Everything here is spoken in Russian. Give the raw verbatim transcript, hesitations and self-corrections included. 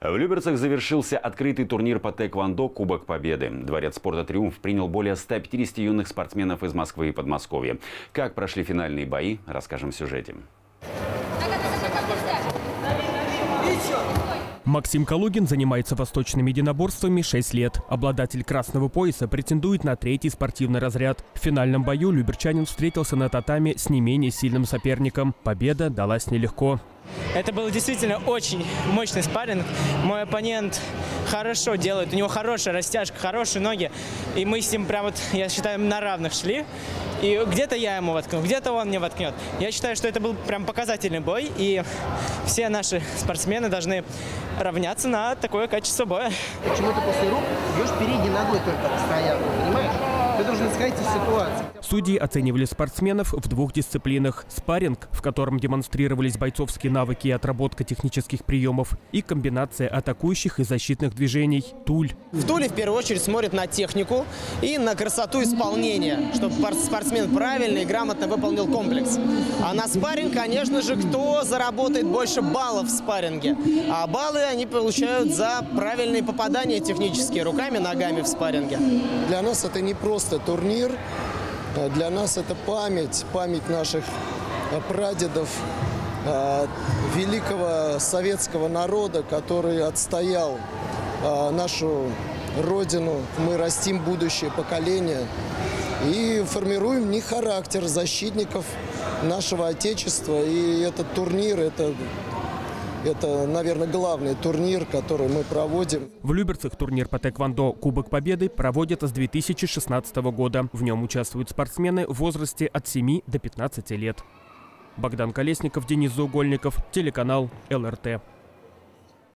В Люберцах завершился открытый турнир по тэквондо «Кубок Победы». Дворец спорта «Триумф» принял более ста пятидесяти юных спортсменов из Москвы и Подмосковья. Как прошли финальные бои, расскажем в сюжете. Максим Калугин занимается восточными единоборствами шесть лет. Обладатель красного пояса претендует на третий спортивный разряд. В финальном бою люберчанин встретился на татами с не менее сильным соперником. Победа далась нелегко. Это был действительно очень мощный спарринг. Мой оппонент хорошо делает, у него хорошая растяжка, хорошие ноги. И мы с ним прям вот, я считаю, на равных шли. И где-то я ему воткну, где-то он мне воткнет. Я считаю, что это был прям показательный бой. И все наши спортсмены должны равняться на такое качество боя. Почему ты после рук бьешь передней ногой только постоянно, понимаешь? Ты должен исходить из ситуации. Судьи оценивали спортсменов в двух дисциплинах. Спарринг, в котором демонстрировались бойцовские навыки и отработка технических приемов, и комбинация атакующих и защитных движений – туль. В туле в первую очередь смотрят на технику и на красоту исполнения, чтобы спортсмен правильно и грамотно выполнил комплекс. А на спарринг, конечно же, кто заработает больше баллов в спарринге. А баллы они получают за правильные попадания технические руками, ногами в спарринге. Для нас это не просто турнир, для нас это память, память наших прадедов, великого советского народа, который отстоял нашу родину. Мы растим будущее поколение и формируем в них характер защитников нашего Отечества. И этот турнир, это... Это, наверное, главный турнир, который мы проводим. В Люберцах турнир по тэквондо «Кубок Победы» проводят с две тысячи шестнадцатого года. В нем участвуют спортсмены в возрасте от семи до пятнадцати лет. Богдан Колесников, Денис Заугольников, телеканал эл эр тэ.